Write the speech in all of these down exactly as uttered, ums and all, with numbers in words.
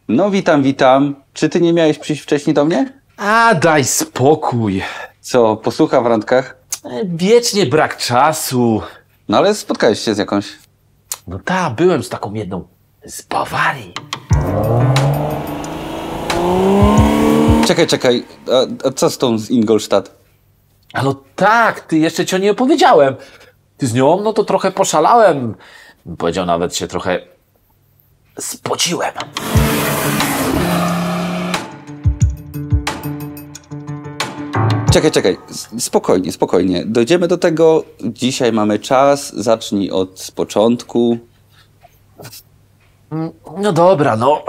No witam, witam. Czy ty nie miałeś przyjść wcześniej do mnie? A daj spokój. Co, posłucha w randkach? Wiecznie brak czasu. No ale spotkałeś się z jakąś. No tak, byłem z taką jedną z Bawarii. Czekaj, czekaj. A, a co z tą z Ingolstadt? A no tak, ty jeszcze ci o niej opowiedziałem. Ty z nią, no to trochę poszalałem. Powiedział, nawet się trochę spociłem. Czekaj, czekaj. S- Spokojnie, spokojnie. Dojdziemy do tego. Dzisiaj mamy czas. Zacznij od z początku. No dobra, no.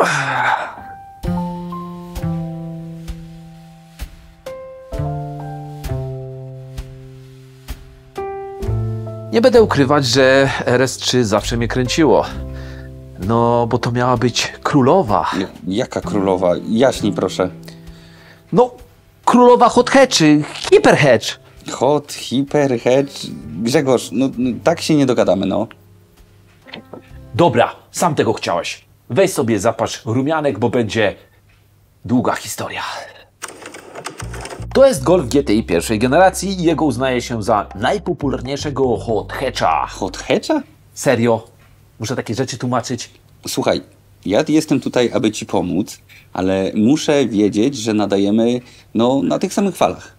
Nie będę ukrywać, że R S trzy zawsze mnie kręciło. No, bo to miała być królowa. J- Jaka królowa? Jaśnij proszę. No, królowa hot hatchy, hiper hatch. Hot, hiper, hedge. Grzegorz, no, no tak się nie dogadamy, no. Dobra, sam tego chciałeś. Weź sobie zapasz rumianek, bo będzie długa historia. To jest Golf G T I pierwszej generacji i jego uznaje się za najpopularniejszego hot hatcha. Hot hedge'a? Serio? Muszę takie rzeczy tłumaczyć? Słuchaj, ja jestem tutaj, aby ci pomóc, ale muszę wiedzieć, że nadajemy, no, na tych samych falach.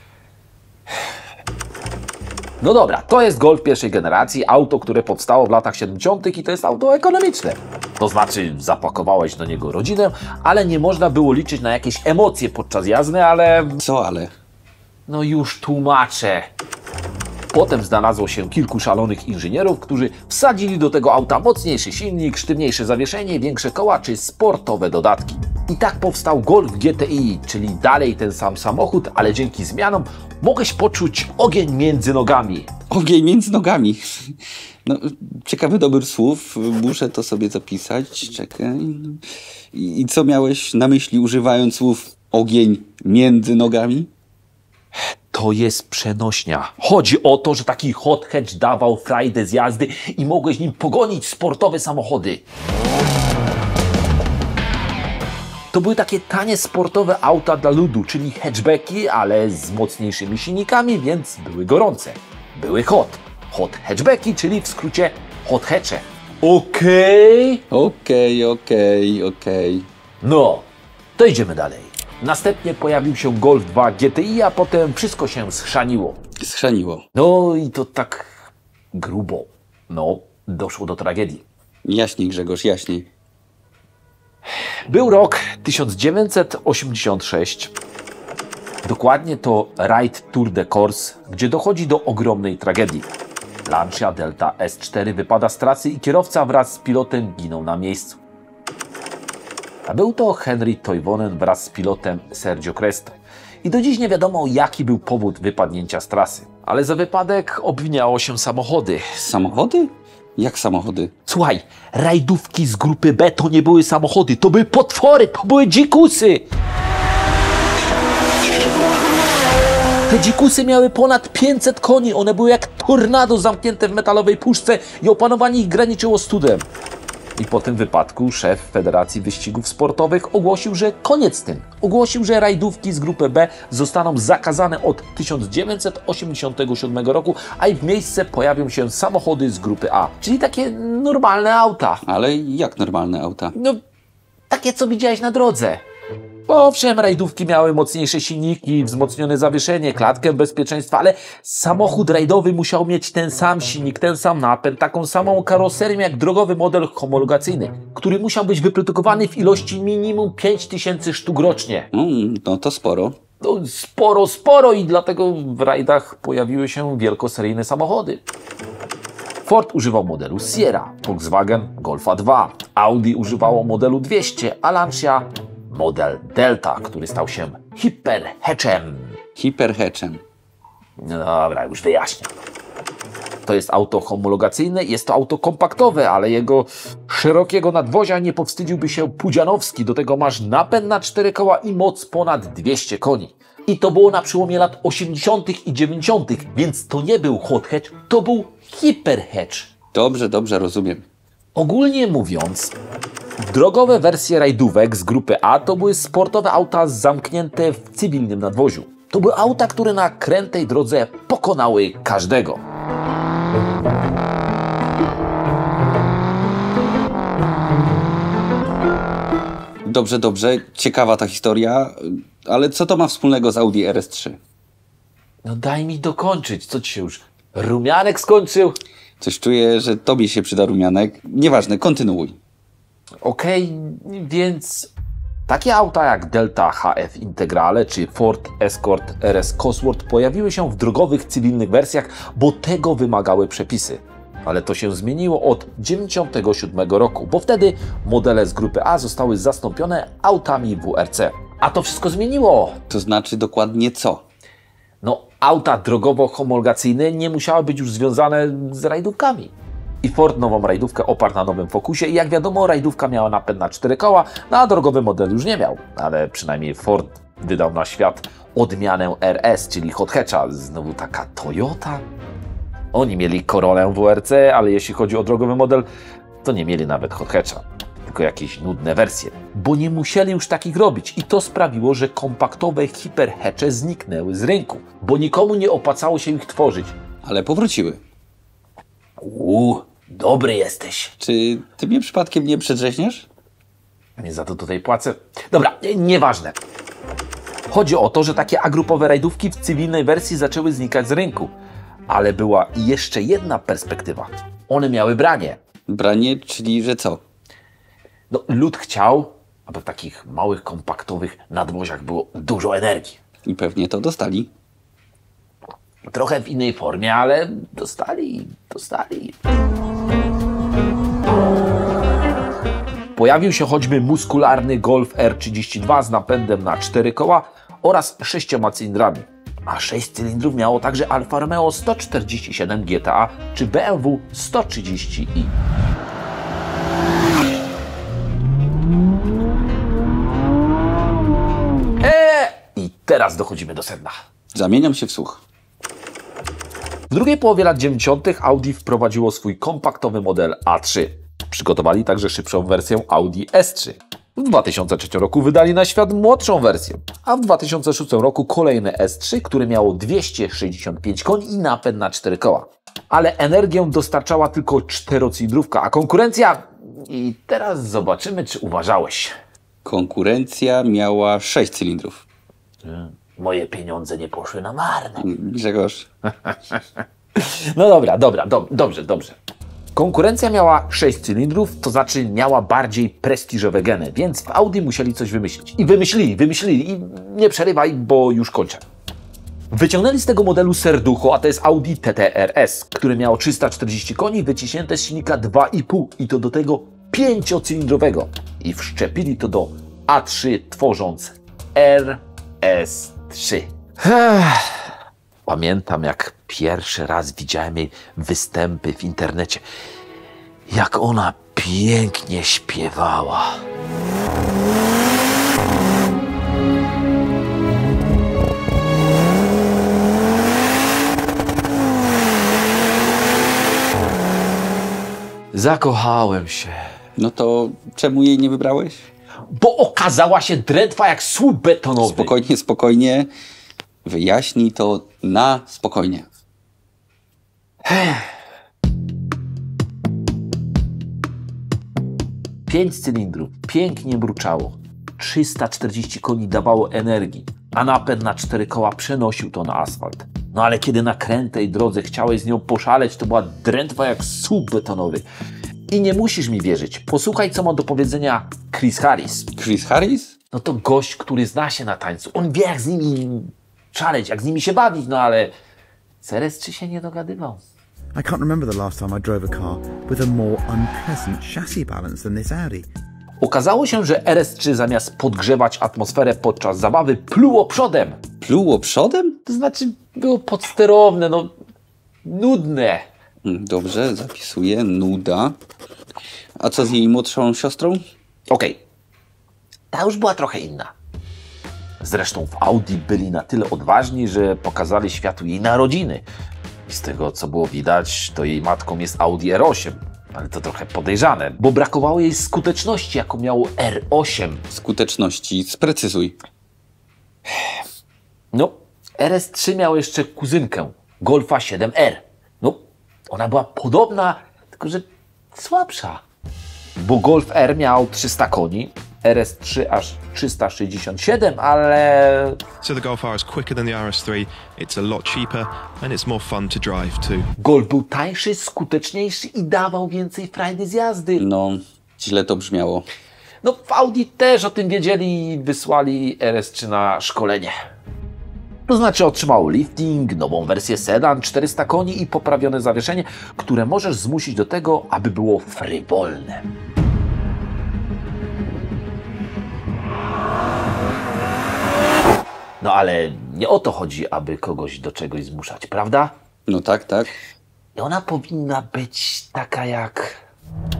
No dobra, to jest Golf pierwszej generacji, auto, które powstało w latach siedemdziesiątych i to jest auto ekonomiczne. To znaczy zapakowałeś do niego rodzinę, ale nie można było liczyć na jakieś emocje podczas jazdy, ale Co ale? no już tłumaczę. Potem znalazło się kilku szalonych inżynierów, którzy wsadzili do tego auta mocniejszy silnik, sztywniejsze zawieszenie, większe koła czy sportowe dodatki. I tak powstał Golf G T I, czyli dalej ten sam samochód, ale dzięki zmianom mogłeś poczuć ogień między nogami. Ogień między nogami. No, ciekawy dobór słów. Muszę to sobie zapisać. Czekaj. I, I co miałeś na myśli, używając słów ogień między nogami? To jest przenośnia. Chodzi o to, że taki hot hatch dawał frajdę z jazdy i mogłeś nim pogonić sportowe samochody. To były takie tanie sportowe auta dla ludu, czyli hatchbacki, ale z mocniejszymi silnikami, więc były gorące. Były hot. Hot hatchbacki, czyli w skrócie hot hatche. Okej? Okej, okej, okej. No, to idziemy dalej. Następnie pojawił się Golf dwa G T I, a potem wszystko się schrzaniło. Schrzaniło. No i to tak grubo. No, doszło do tragedii. Jaśniej, Grzegorz, jaśniej. Był rok tysiąc dziewięćset osiemdziesiąty szósty. Dokładnie to Raid Tour de Corse, gdzie dochodzi do ogromnej tragedii. Lancia Delta S cztery wypada z trasy i kierowca wraz z pilotem giną na miejscu. A był to Henry Toivonen wraz z pilotem Sergio Cresto. I do dziś nie wiadomo, jaki był powód wypadnięcia z trasy. Ale za wypadek obwiniało się samochody. Samochody? Jak samochody? Słuchaj, rajdówki z grupy B to nie były samochody, to były potwory, to były dzikusy. Te dzikusy miały ponad pięćset koni, one były jak tornado zamknięte w metalowej puszce i opanowanie ich graniczyło studem. I po tym wypadku szef Federacji Wyścigów Sportowych ogłosił, że koniec z tym. Ogłosił, że rajdówki z grupy B zostaną zakazane od tysiąc dziewięćset osiemdziesiątego siódmego roku, a ich w miejsce pojawią się samochody z grupy A, czyli takie normalne auta. Ale jak normalne auta? No, takie co widziałeś na drodze. Owszem, rajdówki miały mocniejsze silniki, wzmocnione zawieszenie, klatkę bezpieczeństwa, ale samochód rajdowy musiał mieć ten sam silnik, ten sam napęd, taką samą karoserię jak drogowy model homologacyjny, który musiał być wyprodukowany w ilości minimum pięć tysięcy sztuk rocznie. Mm, no to sporo. No, sporo, sporo i dlatego w rajdach pojawiły się wielkoseryjne samochody. Ford używał modelu Sierra, Volkswagen Golfa dwa, Audi używało modelu dwieście, a Lancia model Delta, który stał się hiperhatchem. Hiperhatchem. No dobra, już wyjaśniam. To jest auto homologacyjne, jest to auto kompaktowe, ale jego szerokiego nadwozia nie powstydziłby się Pudzianowski. Do tego masz napęd na cztery koła i moc ponad dwieście koni. I to było na przełomie lat osiemdziesiątych i dziewięćdziesiątych, więc to nie był hot hatch, to był hiperhatch. Dobrze, dobrze, rozumiem. Ogólnie mówiąc, Drogowe wersje rajdówek z grupy A to były sportowe auta zamknięte w cywilnym nadwoziu. To były auta, które na krętej drodze pokonały każdego. Dobrze, dobrze, ciekawa ta historia, ale co to ma wspólnego z Audi R S trzy? No daj mi dokończyć, co ci się już rumianek skończył? Coś czuję, że tobie się przyda rumianek. Nieważne, kontynuuj. Okej, okay, więc takie auta jak Delta H F Integrale czy Ford Escort R S Cosworth pojawiły się w drogowych cywilnych wersjach, bo tego wymagały przepisy. Ale to się zmieniło od dziewięćdziesiątego siódmego roku, bo wtedy modele z grupy A zostały zastąpione autami W R C. A to wszystko zmieniło. To znaczy dokładnie co? No, auta drogowo-homologacyjne nie musiały być już związane z rajdówkami. I Ford nową rajdówkę oparł na nowym Focusie i jak wiadomo, rajdówka miała napęd na cztery koła, no a drogowy model już nie miał. Ale przynajmniej Ford wydał na świat odmianę R S, czyli hot hatcha. Znowu taka Toyota. Oni mieli Corollę W R C, ale jeśli chodzi o drogowy model, to nie mieli nawet hot hatcha, tylko jakieś nudne wersje. Bo nie musieli już takich robić i to sprawiło, że kompaktowe hiperhatche zniknęły z rynku, bo nikomu nie opłacało się ich tworzyć. Ale powróciły. Uuu, dobry jesteś. Czy ty mnie przypadkiem nie przedrzeźniasz? Nie za to tutaj płacę. Dobra, nieważne. Chodzi o to, że takie agrupowe rajdówki w cywilnej wersji zaczęły znikać z rynku. Ale była jeszcze jedna perspektywa. One miały branie. Branie, czyli że co? No, lud chciał, aby w takich małych, kompaktowych nadwoziach było dużo energii. I pewnie to dostali. Trochę w innej formie, ale dostali, dostali. Pojawił się choćby muskularny Golf R trzydzieści dwa z napędem na cztery koła oraz sześcioma cylindrami. A sześć cylindrów miało także Alfa Romeo sto czterdzieści siedem G T A czy B M W sto trzydzieści i. Eee! I teraz dochodzimy do sedna. Zamieniam się w słuch. W drugiej połowie lat dziewięćdziesiątych Audi wprowadziło swój kompaktowy model A trzy. Przygotowali także szybszą wersję Audi S trzy. W dwa tysiące trzecim roku wydali na świat młodszą wersję, a w dwa tysiące szóstym roku kolejne S trzy, które miało dwieście sześćdziesiąt pięć koni i napęd na cztery koła. Ale energię dostarczała tylko czterocylindrówka, a konkurencja... I teraz zobaczymy, czy uważałeś. Konkurencja miała sześć cylindrów. Moje pieniądze nie poszły na marne. Grzegorz. No dobra, dobra, do, dobrze, dobrze. Konkurencja miała sześć cylindrów, to znaczy miała bardziej prestiżowe geny, więc w Audi musieli coś wymyślić. I wymyślili, wymyślili i nie przerywaj, bo już kończę. Wyciągnęli z tego modelu serducho, a to jest Audi T T R S, które miało trzysta czterdzieści koni wyciśnięte z silnika dwa i pół i to do tego pięciocylindrowego. I wszczepili to do A trzy, tworząc R S trzy. Pamiętam, jak pierwszy raz widziałem jej występy w internecie. Jak ona pięknie śpiewała. Zakochałem się. No to czemu jej nie wybrałeś? Bo okazała się drętwa jak słup betonowy. Spokojnie, spokojnie. Wyjaśnij to na spokojnie. Pięć cylindrów, pięknie mruczało. trzysta czterdzieści koni dawało energii, a napęd na cztery koła przenosił to na asfalt. No ale kiedy na krętej drodze chciałeś z nią poszaleć, to była drętwa jak słup betonowy. I nie musisz mi wierzyć. Posłuchaj, co ma do powiedzenia Chris Harris. Chris Harris? No to gość, który zna się na tańcu. On wie, jak z nimi szaleć, jak z nimi się bawić, no ale z R S trzy się nie dogadywał. I can't remember the last time I drove a car with a more unpleasant chassis balance than this Audi. Okazało się, że R S trzy zamiast podgrzewać atmosferę podczas zabawy, pluło przodem. Pluło przodem? To znaczy było podsterowne, no nudne. Dobrze, zapisuję. Nuda. A co z jej młodszą siostrą? Okej, okay. Ta już była trochę inna. Zresztą w Audi byli na tyle odważni, że pokazali światu jej narodziny. I z tego, co było widać, to jej matką jest Audi R osiem. Ale to trochę podejrzane, bo brakowało jej skuteczności, jaką miało R osiem. Skuteczności, sprecyzuj. No, R S trzy miał jeszcze kuzynkę, Golfa siedem R. No, ona była podobna, tylko że słabsza. Bo Golf R miał trzysta koni, R S trzy aż trzysta sześćdziesiąt siedem, ale... So the Golf R is quicker than the R S three, it's a lot cheaper and it's more fun to drive too. Golf był tańszy, skuteczniejszy i dawał więcej frajdy z jazdy. No, źle to brzmiało. No w Audi też o tym wiedzieli i wysłali R S trzy na szkolenie. To znaczy otrzymał lifting, nową wersję sedan, czterysta koni i poprawione zawieszenie, które możesz zmusić do tego, aby było frywolne. No ale nie o to chodzi, aby kogoś do czegoś zmuszać, prawda? No tak, tak. I ona powinna być taka jak...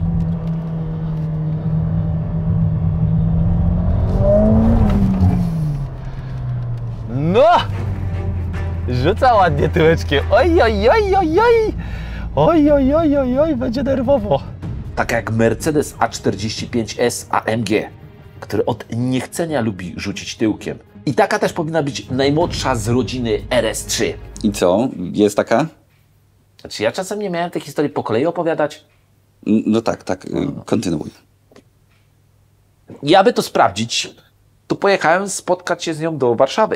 No! Rzuca ładnie tyłeczkiem. Oj, oj, oj, oj, oj. Oj, oj, oj, oj, oj, będzie nerwowo. Taka jak Mercedes A czterdzieści pięć S A M G, który od niechcenia lubi rzucić tyłkiem. I taka też powinna być najmłodsza z rodziny R S trzy. I co? Jest taka? Znaczy ja czasem nie miałem tej historii po kolei opowiadać. N- No tak, tak. y, Kontynuuj. I aby to sprawdzić, to pojechałem spotkać się z nią do Warszawy.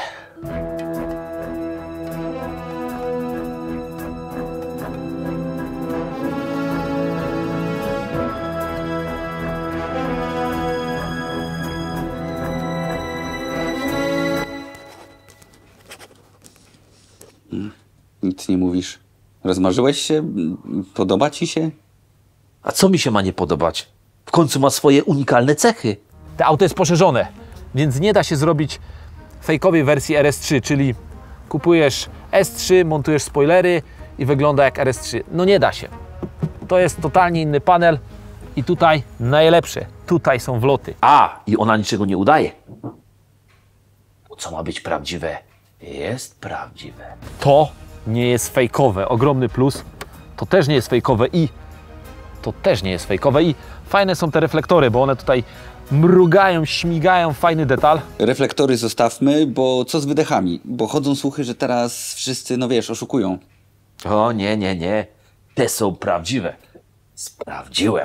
Nic nie mówisz. Rozmarzyłeś się? Podoba ci się? A co mi się ma nie podobać? W końcu ma swoje unikalne cechy. To auto jest poszerzone, więc nie da się zrobić fejkowej wersji R S trzy, czyli kupujesz S trzy, montujesz spoilery i wygląda jak R S trzy. No nie da się. To jest totalnie inny panel i tutaj najlepsze. Tutaj są wloty. A, i ona niczego nie udaje. To, co ma być prawdziwe, jest prawdziwe. To nie jest fejkowe. Ogromny plus. To też nie jest fejkowe i to też nie jest fejkowe i fajne są te reflektory, bo one tutaj mrugają, śmigają, fajny detal. Reflektory zostawmy, bo co z wydechami? Bo chodzą słuchy, że teraz wszyscy, no wiesz, oszukują. O nie, nie, nie. Te są prawdziwe. Sprawdziłem.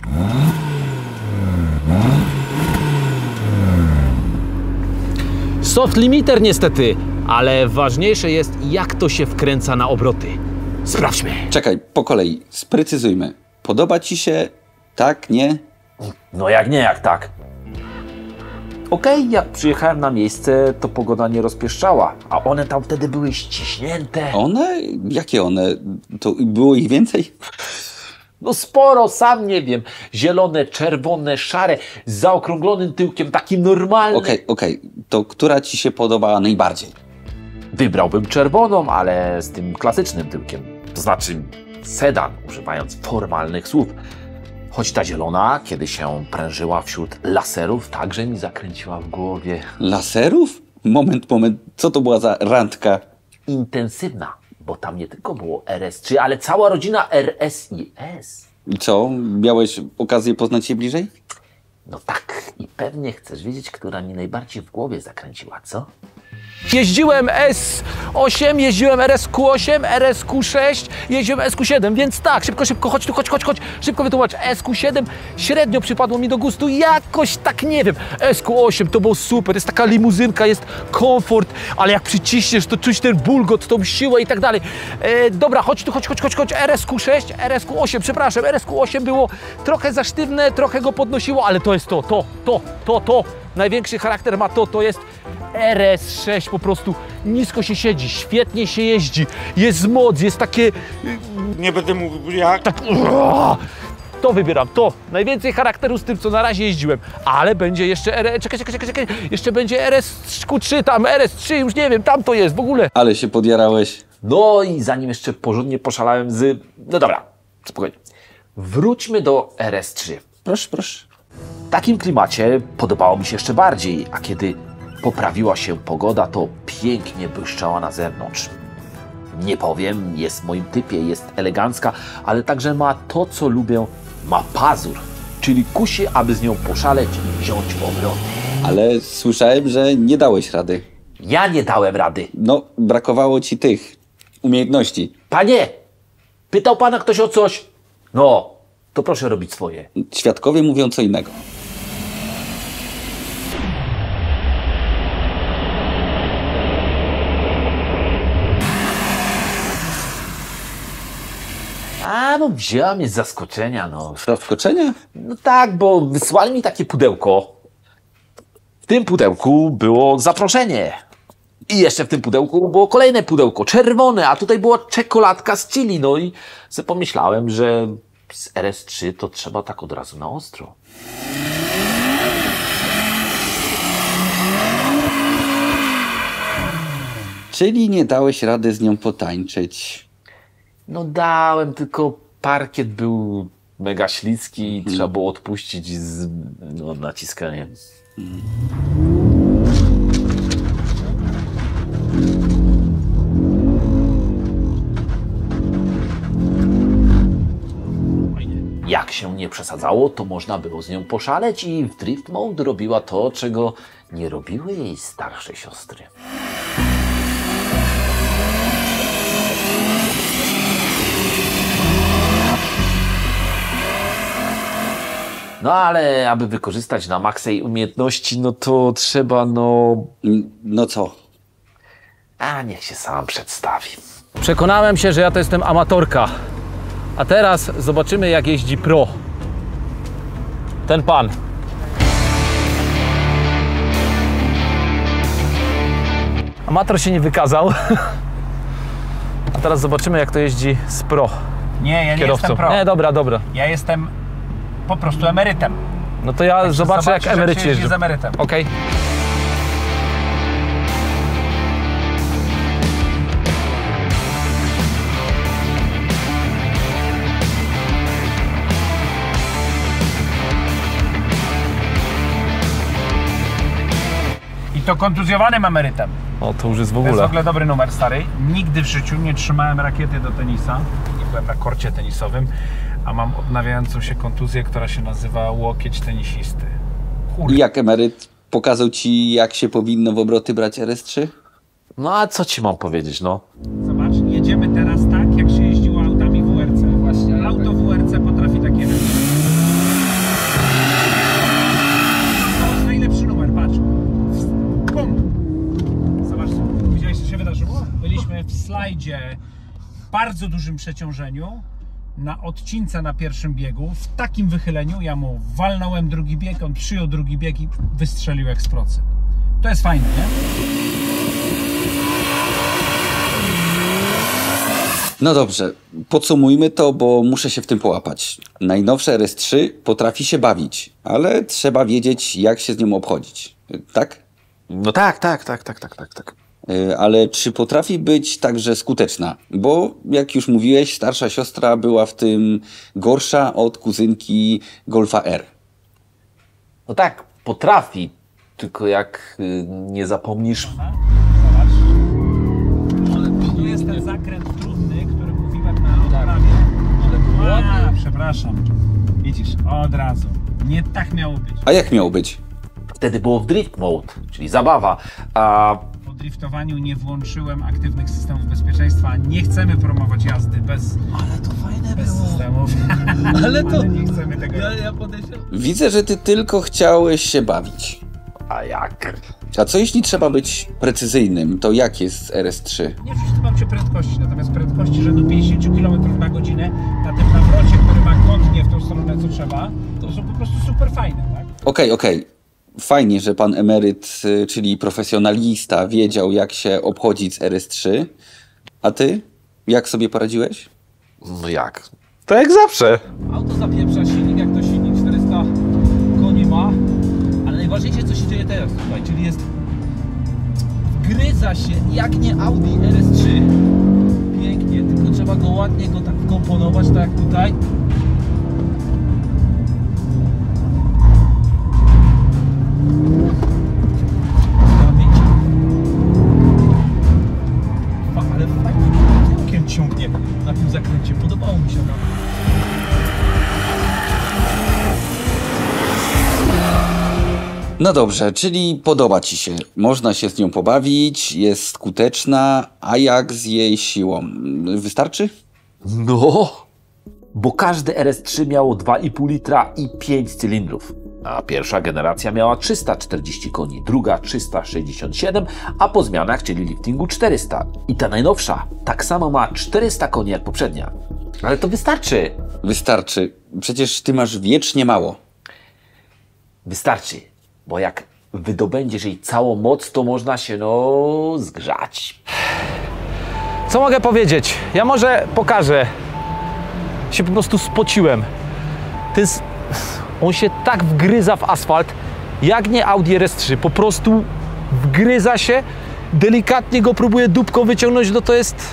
Soft limiter niestety, ale ważniejsze jest, jak to się wkręca na obroty. Sprawdźmy. Czekaj, po kolei. Sprecyzujmy. Podoba ci się? Tak? Nie? No jak nie, jak tak. Okej, jak przyjechałem na miejsce, to pogoda nie rozpieszczała, a one tam wtedy były ściśnięte. One? Jakie one? To było ich więcej? No sporo, sam nie wiem. Zielone, czerwone, szare, z zaokrąglonym tyłkiem, takim normalnym. Okej, okej. To która ci się podobała najbardziej? Wybrałbym czerwoną, ale z tym klasycznym tyłkiem. To znaczy sedan, używając formalnych słów. Choć ta zielona, kiedy się prężyła wśród laserów, także mi zakręciła w głowie. Laserów? Moment, moment. Co to była za randka? Intensywna, bo tam nie tylko było R S trzy, ale cała rodzina R S i S. I co? Miałeś okazję poznać się bliżej? No tak, i pewnie chcesz wiedzieć, która mi najbardziej w głowie zakręciła, co? Jeździłem S osiem, jeździłem R S Q osiem, R S Q sześć, jeździłem S Q siedem, więc tak, szybko, szybko, chodź tu, chodź, chodź, chodź, szybko wytłumacz. S Q siedem średnio przypadło mi do gustu, jakoś tak nie wiem. S Q osiem to było super, jest taka limuzynka, jest komfort, ale jak przyciśniesz, to czuć ten bulgot, tą siłę i tak dalej. E, dobra, chodź tu, chodź, chodź, chodź, chodź, R S Q sześć, R S Q osiem, przepraszam, R S Q osiem było trochę za sztywne, trochę go podnosiło, ale to jest to, to, to, to, to. Największy charakter ma to, to jest R S sześć, po prostu nisko się siedzi, świetnie się jeździ, jest moc, jest takie... Nie będę mówił jak. Tak, to wybieram, to. Najwięcej charakteru z tym, co na razie jeździłem. Ale będzie jeszcze R S... Czekaj, czekaj, czekaj, czekaj. Jeszcze będzie R S Q trzy, tam R S trzy, już nie wiem, tam to jest w ogóle. Ale się podjarałeś. No i zanim jeszcze porządnie poszalałem z... No dobra, spokojnie. Wróćmy do R S trzy. Proszę, proszę. W takim klimacie podobało mi się jeszcze bardziej, a kiedy poprawiła się pogoda, to pięknie błyszczała na zewnątrz. Nie powiem, jest w moim typie, jest elegancka, ale także ma to, co lubię, ma pazur, czyli kusi, aby z nią poszaleć i wziąć w obroty. Ale słyszałem, że nie dałeś rady. Ja nie dałem rady. No, brakowało ci tych umiejętności. Panie, pytał pana ktoś o coś? No, to proszę robić swoje. Świadkowie mówią co innego. A, no wzięła mnie z zaskoczenia, no. Zaskoczenie? No tak, bo wysłali mi takie pudełko. W tym pudełku było zaproszenie. I jeszcze w tym pudełku było kolejne pudełko, czerwone, a tutaj była czekoladka z chili. No i sobie pomyślałem, że z R S trzy to trzeba tak od razu na ostro. Czyli nie dałeś rady z nią potańczyć. No dałem, tylko parkiet był mega śliski i trzeba było odpuścić z no, naciskaniem. Jak się nie przesadzało, to można było z nią poszaleć i w Drift Mode robiła to, czego nie robiły jej starsze siostry. No ale aby wykorzystać na maksa jej umiejętności, no to trzeba, no... No co? A niech się sam przedstawi. Przekonałem się, że ja to jestem amatorka. A teraz zobaczymy, jak jeździ pro. Ten pan. Amator się nie wykazał. A teraz zobaczymy, jak to jeździ z pro. Nie, ja nie kierowcą. jestem pro. Nie, dobra, dobra. Ja jestem po prostu emerytem. No to ja Także zobaczę, jak zobaczysz, jak emeryci się jeździ jeżdżą. z emerytem. Okej. I to kontuzjowanym emerytem. O, to już jest w To jest w ogóle. ogóle dobry numer, stary. Nigdy w życiu nie trzymałem rakiety do tenisa. Nie byłem na korcie tenisowym, a mam odnawiającą się kontuzję, która się nazywa łokieć tenisisty. I Kurde. jak emeryt pokazał ci, jak się powinno w obroty brać R S trzy? No a co ci mam powiedzieć, no? Zobacz, jedziemy teraz tak, jak się jeździło autami W R C. Właśnie. Auto W R C potrafi takie robić. To jest najlepszy numer, patrz. Bum! Zobacz, widziałeś, co się wydarzyło? Byliśmy w slajdzie w bardzo dużym przeciążeniu, na odcince na pierwszym biegu, w takim wychyleniu, ja mu walnąłem drugi bieg, on przyjął drugi bieg i wystrzelił jak z procy. To jest fajne, nie? No dobrze, podsumujmy to, bo muszę się w tym połapać. Najnowsze R S trzy potrafi się bawić, ale trzeba wiedzieć, jak się z nią obchodzić. Tak? No tak, tak, tak, tak, tak, tak, tak. Yy, Ale czy potrafi być także skuteczna? Bo, jak już mówiłeś, starsza siostra była w tym gorsza od kuzynki Golfa R. No tak, potrafi, tylko jak y, nie zapomnisz... Zobacz. Ale tu jest ten zakręt trudny, który mówiłem na odprawie. A, przepraszam. Widzisz, od razu. Nie tak miało być. A jak miało być? Wtedy było w Drift Mode, czyli zabawa, a Po driftowaniu nie włączyłem aktywnych systemów bezpieczeństwa. Nie chcemy promować jazdy bez, Ale to fajne bez systemów. Ale to... Ale nie chcemy tego. Ja, ja podejrzewam. Widzę, że ty tylko chciałeś się bawić. a jak? A co jeśli trzeba być precyzyjnym? To jak jest z R S trzy? Nie przystępam się prędkości, natomiast prędkości rzędu pięćdziesiąt kilometrów na godzinę na tym nawrocie, który ma kątnie w tą stronę, co trzeba, to są po prostu super fajne, tak? Okej, okej. Fajnie, że pan emeryt, y, czyli profesjonalista, wiedział, jak się obchodzić z R S trzy. A ty? Jak sobie poradziłeś? No jak? To jak zawsze. Auto zapieprza silnik, jak to silnik czterysta koni ma, ale najważniejsze, co się dzieje teraz tutaj, czyli jest wgryza się jak nie Audi R S trzy, pięknie, tylko trzeba go ładnie go tak wkomponować, tak jak tutaj. Ale fajnie. No dobrze, czyli podoba ci się. Można się z nią pobawić, jest skuteczna, a jak z jej siłą? Wystarczy? No, bo każdy R S trzy miało dwa i pół litra i pięć cylindrów. A pierwsza generacja miała trzysta czterdzieści koni, druga trzysta sześćdziesiąt siedem, a po zmianach, czyli liftingu czterysta. I ta najnowsza tak samo ma czterysta koni jak poprzednia. Ale to wystarczy. Wystarczy. Przecież ty masz wiecznie mało. Wystarczy, bo jak wydobędziesz jej całą moc, to można się no zgrzać. Co mogę powiedzieć? Ja może pokażę. Się po prostu spociłem. Ten, s- on się tak wgryza w asfalt, jak nie Audi R S trzy. Po prostu wgryza się, delikatnie go próbuję dupką wyciągnąć, no to jest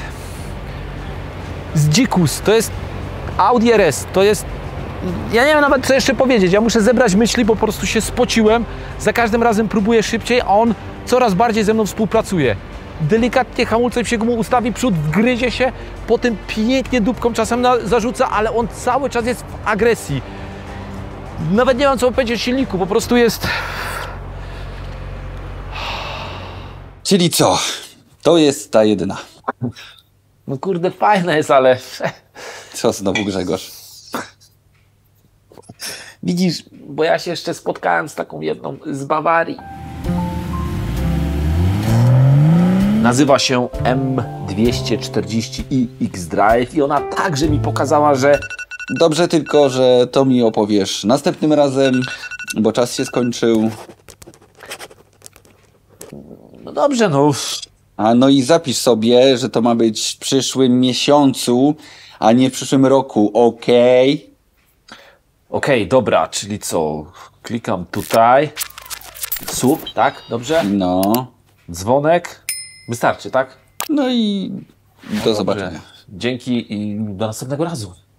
z dzikus, to jest Audi R S, to jest... Ja nie wiem nawet co jeszcze powiedzieć, ja muszę zebrać myśli, bo po prostu się spociłem. Za każdym razem próbuję szybciej, a on coraz bardziej ze mną współpracuje. Delikatnie hamulcem się mu ustawi przód, wgryzie się, potem pięknie dupką czasem na, zarzuca, ale on cały czas jest w agresji. Nawet nie mam co powiedzieć o silniku, po prostu jest... Czyli co? To jest ta jedyna. No kurde, fajna jest, ale... Co znowu, Grzegorz? Widzisz, bo ja się jeszcze spotkałem z taką jedną z Bawarii. Nazywa się M dwieście czterdzieści i X-Drive i ona także mi pokazała, że... Dobrze tylko, że to mi opowiesz następnym razem, bo czas się skończył. No dobrze, no... A no i zapisz sobie, że to ma być w przyszłym miesiącu, a nie w przyszłym roku, okej? Okej, dobra, czyli co? Klikam tutaj. Słup, tak? Dobrze? No. Dzwonek. Wystarczy, tak? No i do zobaczenia. Dzięki i do następnego razu.